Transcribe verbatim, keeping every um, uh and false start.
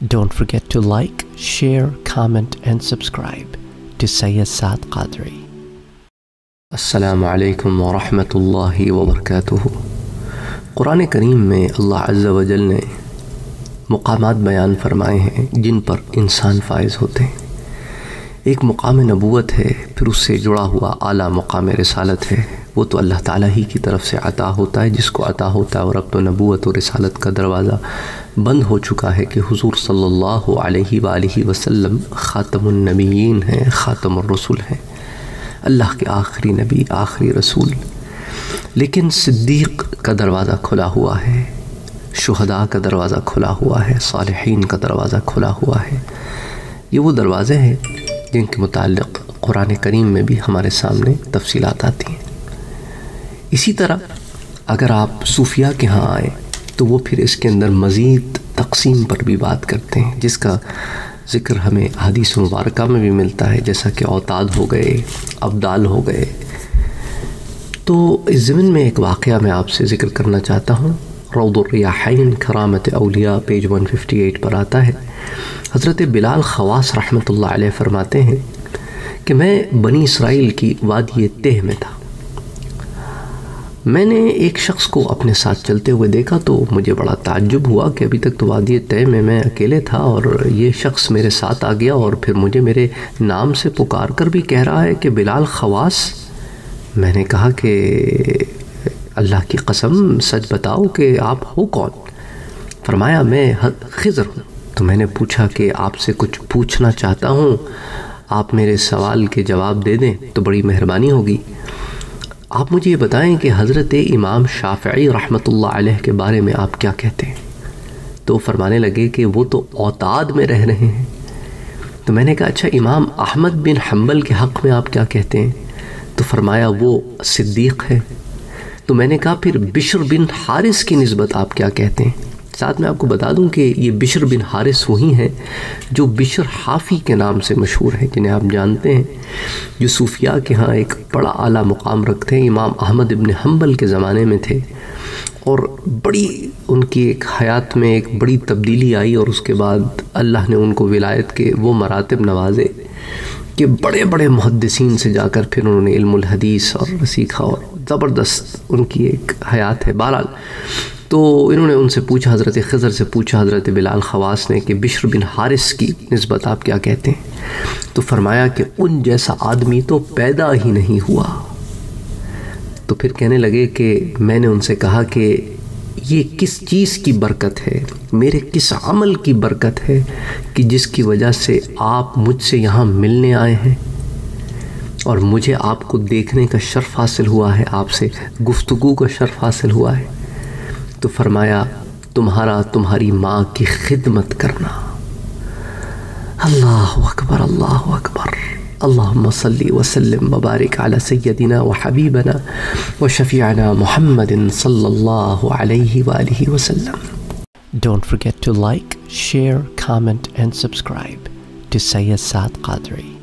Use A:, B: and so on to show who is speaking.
A: Don't forget to like, share, comment and subscribe to Syed Saad Qadri.
B: السلام علیکم ورحمۃ اللہ وبرکاتہ۔ قرآن کریم میں اللہ عز و جل نے مقامات بیان فرمائے ہیں جن پر انسان فائز ہوتے ہیں۔ ایک مقام نبوت ہے، پھر اس سے جڑا ہوا اعلیٰ مقام رسالت ہے، وہ تو اللہ تعالیٰ ہی کی طرف سے عطا ہوتا ہے جس کو عطا ہوتا ہے، اور اب تو نبوت و رسالت کا دروازہ بند ہو چکا ہے کہ حضور صلی اللہ علیہ وآلہ وسلم خاتم النبیین ہیں، خاتم الرسل ہیں، اللہ کے آخری نبی، آخری رسول۔ لیکن صدیق کا دروازہ کھلا ہوا ہے، شہداء کا دروازہ کھلا ہوا ہے، صالحین کا دروازہ کھلا ہوا ہے۔ یہ وہ دروازے ہیں جن کے متعلق قرآن کریم میں بھی ہمارے سامنے تفصیلات آتی ہیں۔ اسی طرح اگر آپ صوفیہ کے ہاں آئیں تو وہ پھر اس کے اندر مزید تقسیم پر بھی بات کرتے ہیں، جس کا ذکر ہمیں حدیث مبارکہ میں بھی ملتا ہے، جیسا کہ اوتاد ہو گئے، ابدال ہو گئے۔ تو اس ضمن میں ایک واقعہ میں آپ سے ذکر کرنا چاہتا ہوں۔ روض الریاحین کرامت اولیاء پیج ایک سو اٹھاون پر آتا ہے، حضرت بلال خواص رحمۃ اللہ علیہ فرماتے ہیں کہ میں بنی اسرائیل کی وادی تہ میں تھا۔ میں نے ایک شخص کو اپنے ساتھ چلتے ہوئے دیکھا تو مجھے بڑا تعجب ہوا کہ ابھی تک تو وادی تہ میں میں اکیلے تھا اور یہ شخص میرے ساتھ آ گیا اور پھر مجھے میرے نام سے پکار کر بھی کہہ رہا ہے کہ بلال خواص۔ میں نے کہا کہ اللہ کی قسم سچ بتاؤ کہ آپ ہو کون؟ فرمایا میں خضر ہوں۔ تو میں نے پوچھا کہ آپ سے کچھ پوچھنا چاہتا ہوں، آپ میرے سوال کے جواب دے دیں تو بڑی مہربانی ہوگی۔ آپ مجھے یہ بتائیں کہ حضرت امام شافعی رحمۃ اللہ علیہ کے بارے میں آپ کیا کہتے ہیں؟ تو فرمانے لگے کہ وہ تو اوتاد میں رہ رہے ہیں۔ تو میں نے کہا اچھا امام احمد بن حنبل کے حق میں آپ کیا کہتے ہیں؟ تو فرمایا وہ صدیق ہے۔ تو میں نے کہا پھر بشر بن حارث کی نسبت آپ کیا کہتے ہیں؟ ساتھ میں آپ کو بتا دوں کہ یہ بشر بن حارث وہی ہیں جو بشر حافی کے نام سے مشہور ہیں، جنہیں آپ جانتے ہیں، جو صوفیاء کے ہاں ایک بڑا اعلیٰ مقام رکھتے ہیں، امام احمد بن حنبل کے زمانے میں تھے، اور بڑی ان کی ایک حیات میں ایک بڑی تبدیلی آئی، اور اس کے بعد اللہ نے ان کو ولایت کے وہ مراتب نوازے کہ بڑے بڑے محدثین سے جا کر پھر انہوں نے علم الحدیث اور سیکھا، اور زبردست ان کی ایک حیات ہے۔ بہرحال تو انہوں نے ان سے پوچھا، حضرت خضر سے پوچھا حضرت بلال خواص نے کہ بشر بن حارث کی نسبت آپ کیا کہتے ہیں؟ تو فرمایا کہ ان جیسا آدمی تو پیدا ہی نہیں ہوا۔ تو پھر کہنے لگے کہ میں نے ان سے کہا کہ یہ کس چیز کی برکت ہے، میرے کس عمل کی برکت ہے کہ جس کی وجہ سے آپ مجھ سے یہاں ملنے آئے ہیں اور مجھے آپ کو دیکھنے کا شرف حاصل ہوا ہے، آپ سے گفتگو کا شرف حاصل ہوا ہے؟ تو فرمایا تمہارا تمہاری ماں کی خدمت کرنا۔ اللہ اکبر، اللہ اکبر، اللہم صلی وسلم وبارک علی سیدنا وحبیبنا وشفیعنا محمد صلی اللہ علیہ وآلہ وسلم۔
A: Don't forget to like, share, comment and subscribe to Syed Saad Qadri.